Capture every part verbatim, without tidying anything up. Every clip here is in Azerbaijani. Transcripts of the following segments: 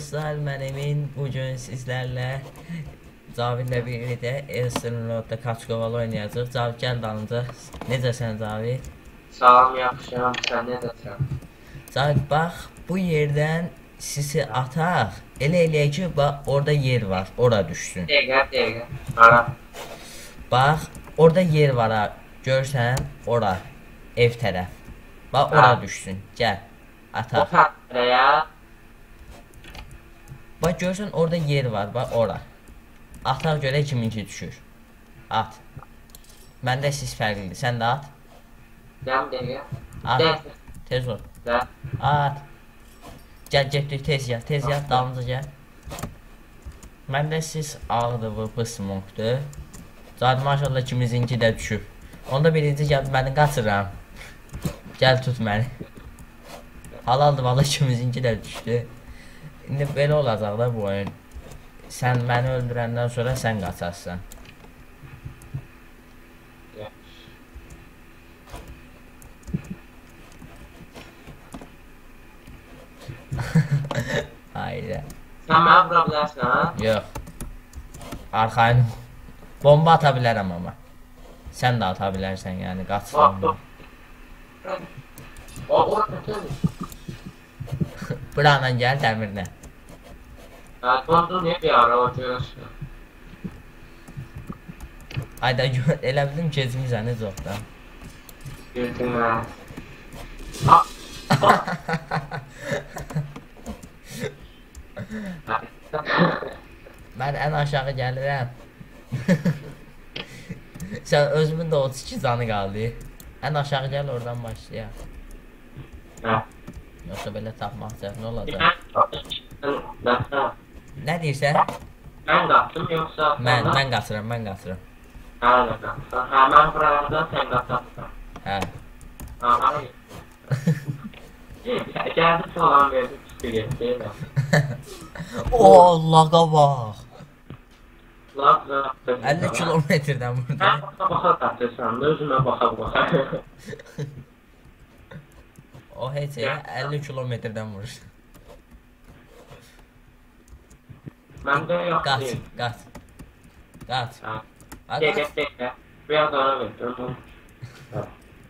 dostlar, mən Emin. Bugün sizlərlə Cavidlə birlikdə Elston Road'da Kaçkovalı oynayacaq. Cavid, gəl dalınca. Necəsən Cavid? Salam, yaxşıyam. Sən necəsən? Cavid, bax, bu yerdən sizi ataq. Elə eləyək ki, bax, orada yer var. Ora düşsün. Dəqiqə, dəqiqə. Ara. Bax, orada yer var ha. Görsən, ora. Ev tərəf. Bax, ora düşsün. Gəl. Ataq. O tərəyə. Bax, görsən, orada yer var. Bax, ora. Ataq görə kiminki düşür. At. Məndə siz fərqlidir. Sən də at. Gəlm dəqiqə. At. Tez ol. Gəl. At. Gəl, getdik, tez gəl. Tez gəl, dalınca gəl. Məndə siz ağdır, bu pısmonkdur. Zaten maşallah ikimizinki də düşüb. Onda birinci gəl, məni qaçıram. Gəl, tut məni. Halaldır, valla ikimizinki də düşdü. İndi belə olacaq da bu oyun. Sən məni öldürəndən sonra sən qaçarsan. Hayır. Sən mənə vura bilərsən, ha? Yox. Arxayın. Bomba ata bilərəm amma. Sən də ata bilərsən, yəni qaçsın. O, o, kötüdür. Buranla gəl, dəmirlə. Hə, tondu niyə bir ara o görürsün? Ayda gör, elə bildim keçmişsən, necə oxda. Gördün mən. Ha! Mən ən aşağı gəlirəm. Sən özümün də otuz iki canı qaldı. Ən aşağı gəl, oradan başlayaq. Hə. Yoxsa belə tapmaq çətin olacaq. Nə deyirsən? Mən qaçdım, yoxsa... Mən, mən qaçıram, mən qaçıram. Hə, nə qaçsan? Hə, mən buralardan sən qaçarsan. Hə. Hə, hə. Gəldi salam verdi, çıxı getdi, elə. Oo, laqa bax. Laq, laq. əlli kilometrdən burada. Mən baxa-baxa qaçırsan da, özümə baxa-baxa. O heç elə əlli kilometrdən vurur. Məndə yox Qaç, deyil. qaç. Qaç. Hə. Ha, Dəqiqə, qaç. dəqiqə. Biraz ara verdim. Hə.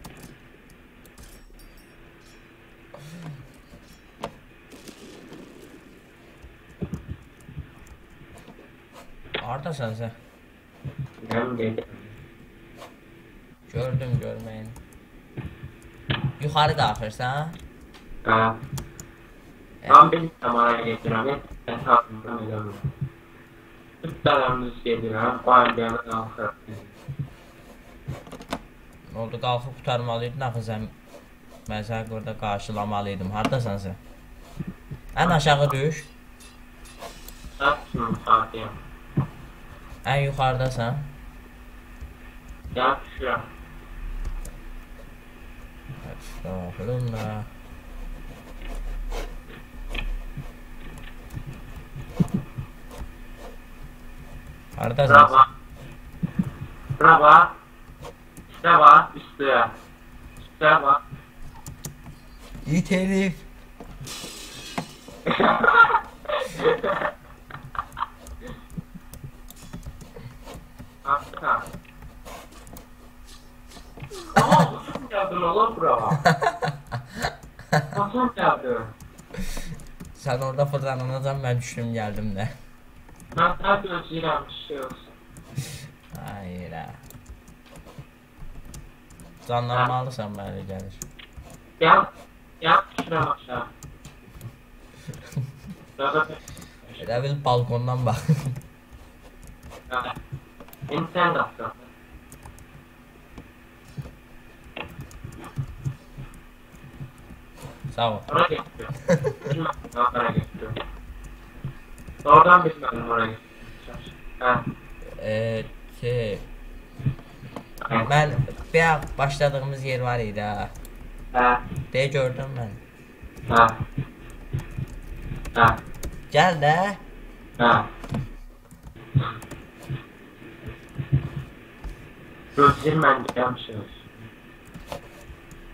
Hardasan sən? Mən dedim. Gördüm, görməyin. Yuxarı qalxırsan? Hə. Mən bilmirəm araya getirəm, mən tapımdan eləmirəm. Üç tərəmimiz gedirəm, o əmbiyana qalxır. Nə oldu, qalxıb qutarmalıydın, axı sən mən səni burada qarşılamalıydım. Hardasan sən? Ən aşağı düş. Saçmım, saatıyım. Ən yuxarıdasan. Gəl, düşürəm. Estağfurullah. Hardasan? Brava. Brava. Üstə bax, üstə. Üstə bax. İt herif. Hatta. Aa, nasıl geldin oğlum brava? Nasıl geldin? Sən orada fırlananacan, mən düşdüm, gəldim də. Mən sənə gözləyirəm, bir şey olsun. Hayır ha. Canlanmalısan, mənə gəlir. Gəl, gəl, düşürəm aşağı. Elə bil balkondan bax. İndi sən qaçsan. Sağ ol. Ora getdi. Bilmədim, ora getdi. Oradan bilmədim, ora getdi. Hə. Eee, şey... Mən, bir başladığımız yer var idi ha. Hə. Deyə gördüm mən. Hə. Hə. Gəl də. Hə. Gözləyir mən gəlmişim.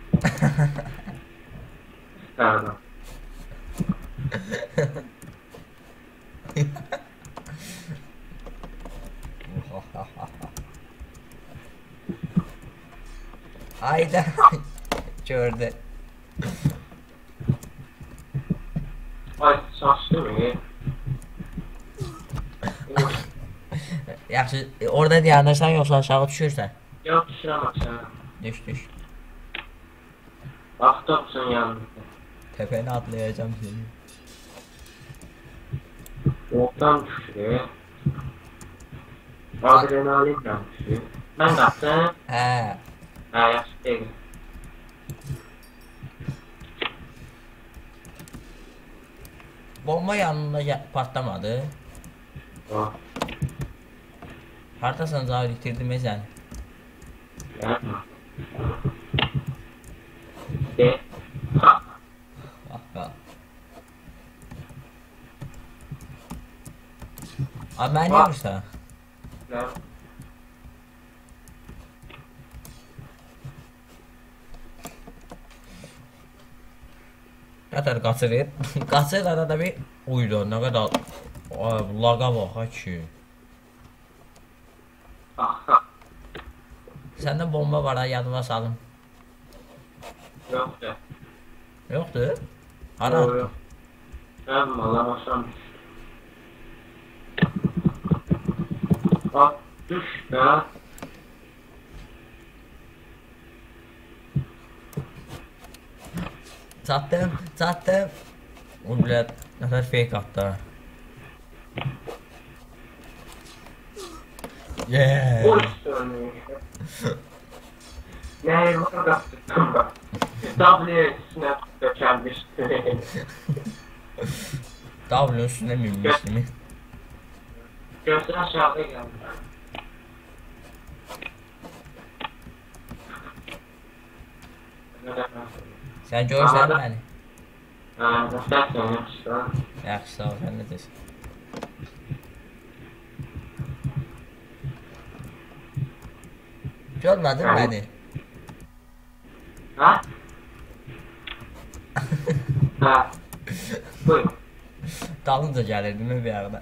Pardon. Ayda gördü. Ay saçlı mı? Yaxşı, orada dayanırsan yoxsa aşağı düşürsən? Yok düşürəm aşağı. Düş düş. Avtobüsün yanında. Tepeni atlayacağım seni. Oradan düşürür. Adrenalin düşürür. Ben qaçsam. Hə. Hə, yaxşı deyil. Bomba yanında ya- patlamadı. O. Hardasan Cavit, itirdim e səni. Yapma. De. Ha. Aha. Abi mən niyə vursan? Ne? Qatar qaçırır. Qaçır arada bir uydu. Nə qədər ay, laqa bax ha ki. Aha. Səndə bomba var ha, yadıma salım. Yok de. Yoxdur? Hara Yok atdın? yok. Ben malamasam düş. Bak düş be. Çatdım, çatdım. O bilə nəfər fake atdı ha. Yeah. Oy sönüyor. Ne var da sıktım bak. W üstüne dökenmiş. Davulun üstüne minmişdi mi? Gözler aşağıda geldi. Sən görsən Anladım. məni? Ha, defter söylemişler. Yaxşı, sağ ol, sən nə desin? Görmədin məni? Ha? Ha. Buyur. Dalınca gəlirdim mi bir arada?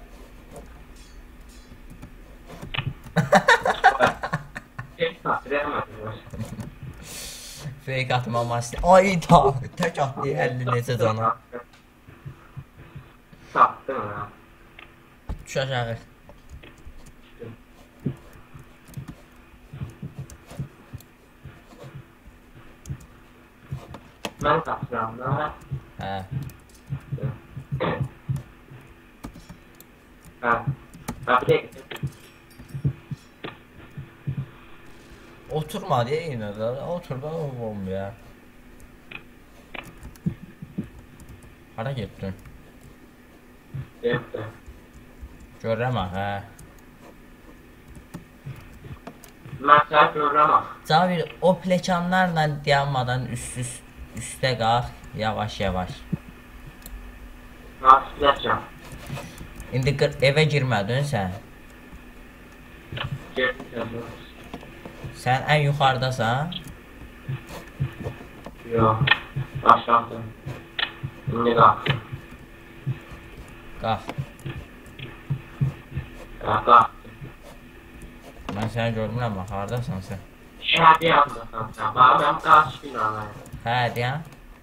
Tek hatırlayamadım. Fake atmama istəyir. Ay da, tək atdı əlli necə cana. Sattın ha. Düş aşağı. Ben kaptıram da. Hə. Ha. Ha bir de Oturma deyə yenə də. Otur da o bombaya. Hara getdin? Yaptı. Görürəm ha, hə. Ben sana programa. Cavir, o plekanlarla dayanmadan üst üst üstə qalx, yavaş yavaş. Nasıl yapacağım? İndi qır- evə girmədin sən. Girdim. Sən ən yuxarıdasan. Yok. Aşağıda. Şimdi kalk. Qalx. Ya kalk. Mən səni görmürəm bax, hardasan sən? Şehirde yapmasam sen. Bana ben kaç gün alayım. Hə, deyən.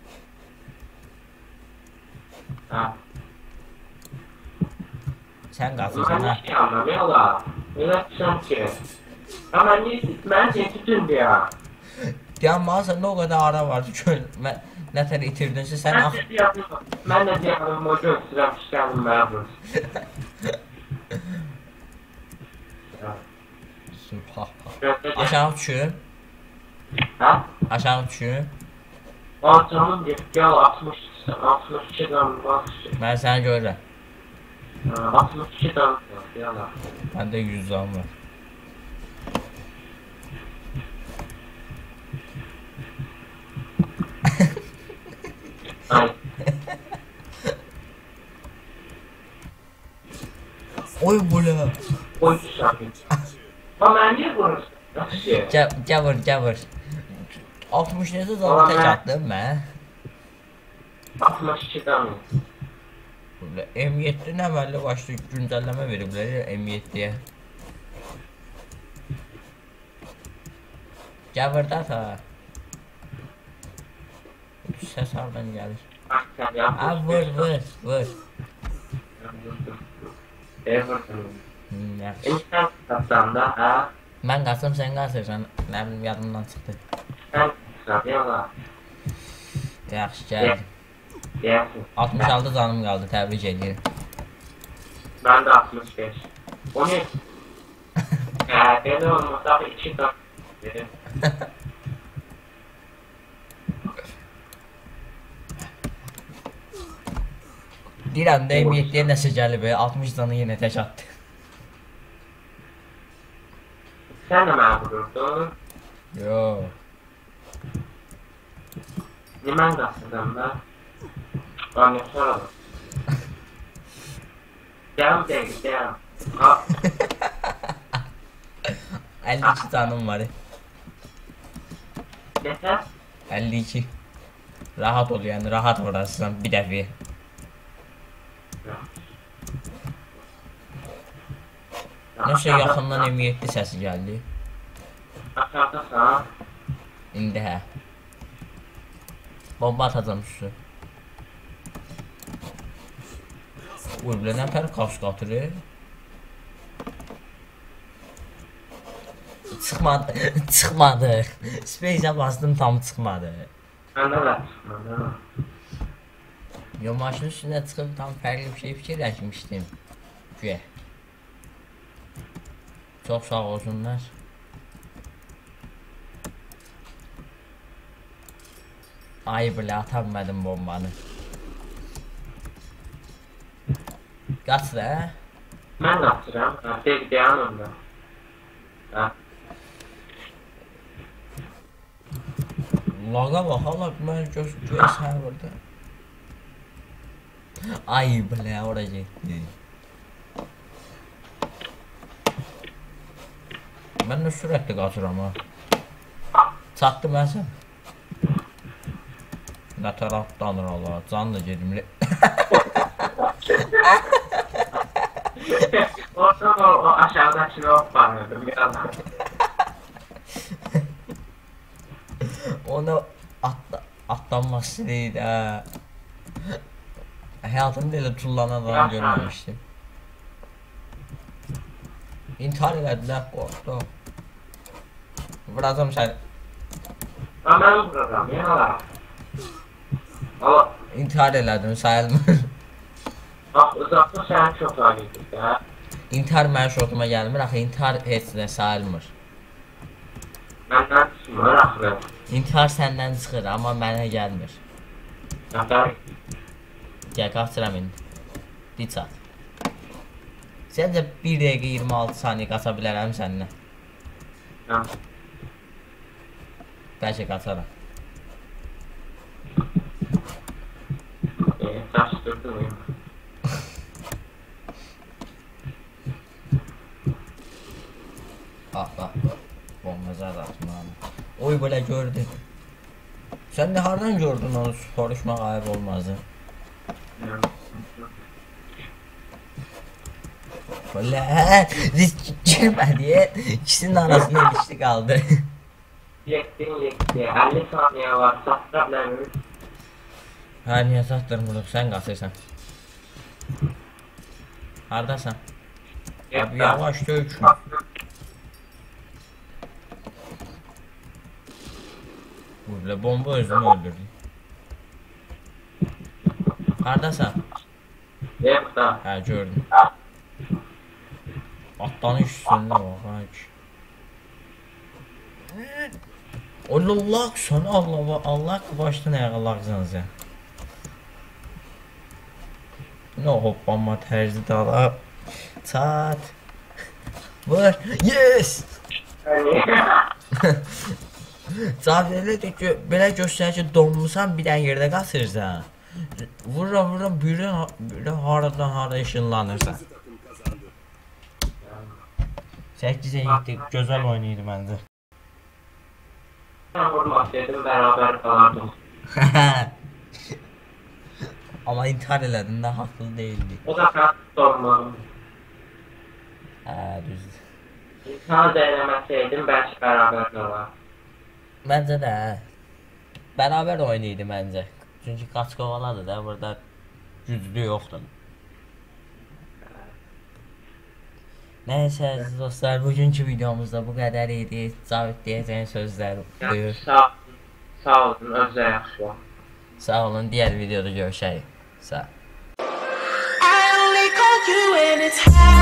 Ha. Sən qaçırsan Ben ha. hiç şey anlamıyorlar. Öyle sanki. Ama ne, ben seni tutun diye. Dayanmalısan, nə o qədər ara vardı ki, mən nətər itirdinsə sən Ben ax... de diyordum. Ben de diyordum. O götürüm işlerim memur. Subhanallah. Aşağı düşün, Ha? aşağı düşün. Ortamın bir gel altmış altmış iki gram var. Mən səni görürəm. altmış iki gram var. Yalan. Məndə yüz zam var. Ay. Oy bula. Oy şahit. Ama ben niye konuştum? Nasıl şey? Gəl, gəl vur, gəl vur. altmış necə zam Ulan tək mən- atdım mən. altmış iki gram. M yeddi-nin əməlli başlı güncəlləmə veriblər M yeddiyə. Gəl burada ta. Səs hardan gəlir? Bak sen yap. Ha vur vur vur. Everton. Hmm, yaxşı. İnsan kaptan da ha. Mən qaçım sən qaçırsan. Nə bilim yadımdan çıxdı. Sen kaptan ya. Yaxşı gəldi. Yersin. altmış altı canım qaldı, təbrik edirəm. Ben de altmış beş. O ne? Eee ben olmasa iki kat. Deyirəm də M yeddiyə nəsə gəlib, altmış canı yenə tək atdı. Sen de ben vururdun. Yo. Limen kaptan da. Ben ne soralım. Devam de devam. Ha. əlli iki canım var. Yeter. əlli iki. Rahat ol yəni, rahat vurasın bir dəfə. Nəsə yaxından M yeddi səsi gəldi. Aşağıdasan. İndi hə. Bomba atacam üstü. Uy, bilə nə pər kask atırır? Çıxmadı, çıxmadı. Space'e bastım tam çıxmadı. Məndə də çıxmadı. Yo, maşının üstündə çıxıb tam fərqli bir şey fikirləşmişdim. Güya. Çox sağ olsunlar. Ay bilə atanmadım bombanı. Qaç da. Mən də atıram. Tek dayan onda. Ha. Laga bax, hala mən göz göz serverdə. Ay bilə ora getdi. Mən də sürətli qaçıram ha. Çatdı mən sən. Nə tərəfdandır Allah, can da gedim. Orada o, o aşağıdakini hoppanırdım biraz. Onu atla, atlanması değil ha. Hayatımda elə tullanan adam görməmişdim. İntihar elədilər, qorxdu. Vuracam sən. Ha mən vuracam, yana. Allah. İntihar elədim, sayılmır. Bax, uzaqda sən çox ayrıdır da. İntihar mənim şortuma gəlmir, axı intihar heç nə sayılmır. Məndən çıxmır axırı. İntihar səndən çıxır, amma mənə gəlmir. Nəfər? Gəl, qaçıram indi. Di çat. Səncə bir dəqiqə iyirmi altı saniyə qaça bilərəm səninlə? Hə. Bəlkə qaçaram. E, çaşdırdın mı? Bax, bax. Bombazar atmam. Oy, belə gördün. Sən də hardan gördün onu, soruşmaq ayıb olmazdı. Belə, risk girmədi, ikisinin arasında ilişdi qaldı. Yektin yekti, əlli saniyə var, sattıra biləmirik. Hə, niyə satdırmırıq, sən qaçırsan. Haradasan? Abi, yavaş döyük. Burada bomba özünü öldürdü. Haradasan? Yekta. Hə, gördüm. Atlanın üstündə bax. Allah sana Allah Allah başdan ayağa lağzan sən. Ne hoppanma tərzi dala. Çat. Vur. Yes. Cavab elədi ki, belə göstərir ki, donmusan bir dənə yerdə qaçırsan. Vururam, vururam, birdən, birdən haradan hara ışınlanırsan. səkkizə yeddi gözəl oynayırdı məncə. Mən vurmasaydım bərabər qalardım. Amma intihar elədin də haqlı deyildi. O da mən sormalım. Hə, düzdür. İntihar da eləməsəydim bəlkə bərabər qalar. Məncə də hə. Bərabər oyun idi məncə. Çünki qaç-qovaladı da burada güclü yoxdur. Nəysə əziz dostlar, bugünkü videomuzda bu qədər idi. Cavid deyəcəyin sözlər buyur. Sağ, sağ olun, özlə yaxşı olun. Sağ olun, digər videoda görüşərik. Sağ. I only call you when it's high.